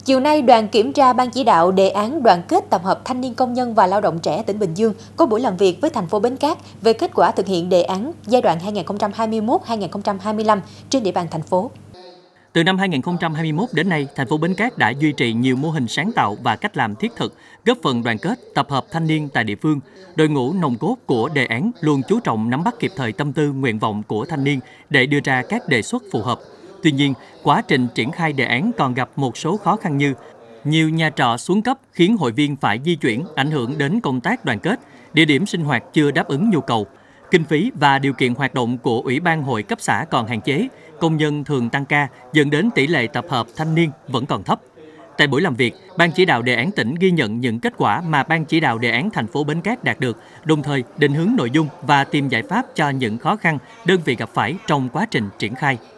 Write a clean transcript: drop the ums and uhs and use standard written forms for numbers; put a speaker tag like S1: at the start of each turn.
S1: Chiều nay, đoàn kiểm tra Ban chỉ đạo đề án đoàn kết tập hợp thanh niên công nhân và lao động trẻ tỉnh Bình Dương có buổi làm việc với thành phố Bến Cát về kết quả thực hiện đề án giai đoạn 2021-2025 trên địa bàn thành phố.
S2: Từ năm 2021 đến nay, thành phố Bến Cát đã duy trì nhiều mô hình sáng tạo và cách làm thiết thực, góp phần đoàn kết, tập hợp thanh niên tại địa phương. Đội ngũ nòng cốt của đề án luôn chú trọng nắm bắt kịp thời tâm tư, nguyện vọng của thanh niên để đưa ra các đề xuất phù hợp. Tuy nhiên, quá trình triển khai đề án còn gặp một số khó khăn như nhiều nhà trọ xuống cấp khiến hội viên phải di chuyển, ảnh hưởng đến công tác đoàn kết, địa điểm sinh hoạt chưa đáp ứng nhu cầu. Kinh phí và điều kiện hoạt động của Ủy ban hội cấp xã còn hạn chế, công nhân thường tăng ca dẫn đến tỷ lệ tập hợp thanh niên vẫn còn thấp. Tại buổi làm việc, Ban chỉ đạo đề án tỉnh ghi nhận những kết quả mà Ban chỉ đạo đề án thành phố Bến Cát đạt được, đồng thời định hướng nội dung và tìm giải pháp cho những khó khăn đơn vị gặp phải trong quá trình triển khai.